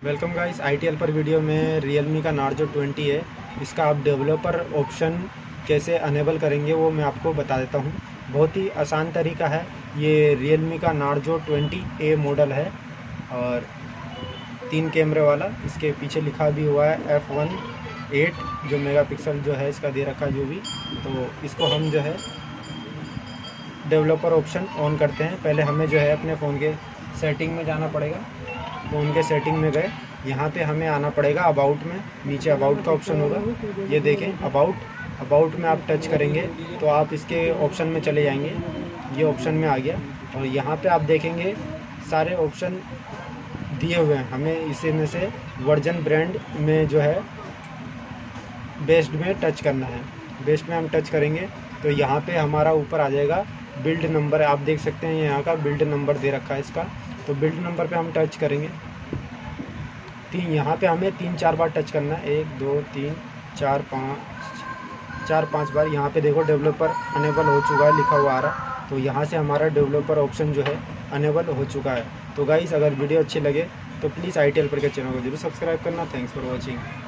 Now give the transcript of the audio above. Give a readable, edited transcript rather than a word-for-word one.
Welcome guys, ITL पर video में Realme का नार्जो 20 है। इसका आप डेवलपर ऑप्शन कैसे अनेबल करेंगे वो मैं आपको बता देता हूँ। बहुत ही आसान तरीका है। ये Realme का नार्जो 20A मॉडल है और 3 कैमरे वाला। इसके पीछे लिखा भी हुआ है f1.8 जो मेगापिक्सल जो है इसका दे रखा है जो भी। तो इसको हम जो है डेवलपर ऑप्शन ऑन करते हैं। पहले हमें जो है अपने फ़ोन के सेटिंग में जाना पड़ेगा। फ़ोन के सेटिंग में गए, यहाँ पे हमें आना पड़ेगा अबाउट में। नीचे अबाउट का ऑप्शन होगा, ये देखें अबाउट में आप टच करेंगे तो आप इसके ऑप्शन में चले जाएंगे। ये ऑप्शन में आ गया और यहाँ पे आप देखेंगे सारे ऑप्शन दिए हुए हैं। हमें इसी में से वर्जन ब्रांड में जो है बेस्ट में टच करना है। बेस्ट में हम टच करेंगे तो यहाँ पे हमारा ऊपर आ जाएगा बिल्ड नंबर। आप देख सकते हैं यहाँ का बिल्ड नंबर दे रखा है इसका। तो बिल्ड नंबर पे हम टच करेंगे। यहाँ पे हमें 3-4 बार टच करना है। 1 2 3 4 5 बार। यहाँ पे देखो डेवलपर अनेबल हो चुका है लिखा हुआ आ रहा। तो यहाँ से हमारा डेवलपर ऑप्शन जो है अनेबल हो चुका है। तो गाइस, अगर वीडियो अच्छी लगे तो प्लीज़ ITL पर के चैनल को जरूर सब्सक्राइब करना। Thanks for watching.